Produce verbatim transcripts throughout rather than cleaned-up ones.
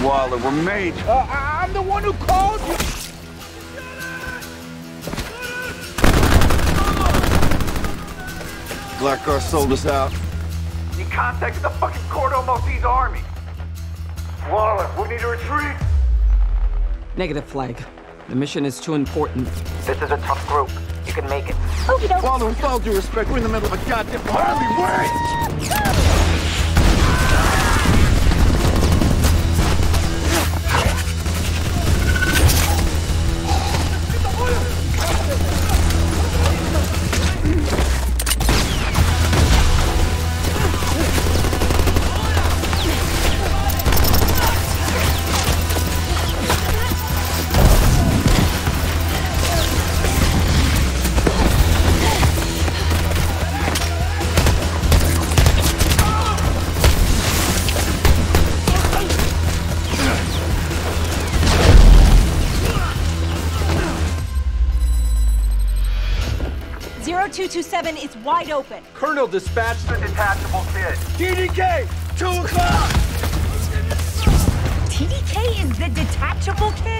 Waller, we're mates. Uh, I- I'm the one who called you. Blackguard sold us out. You contacted the fucking Cordo Maltese army. Waller, we need to retreat. Negative, Flag. The mission is too important. This is a tough group. You can make it. Okie doke. Waller, with all due respect, we're in the middle of a goddamn army. Wait! zero two two seven is wide open. Colonel dispatched the detachable kid. T D K, two o'clock! T D K is the detachable kid?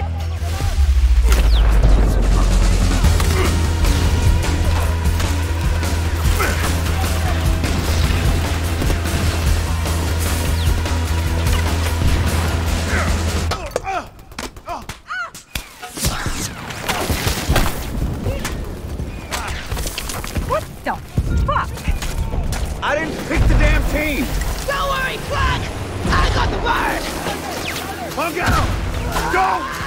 What the fuck? I didn't pick the damn team! Don't worry, Flag! I got the bird! I'll get him! Go!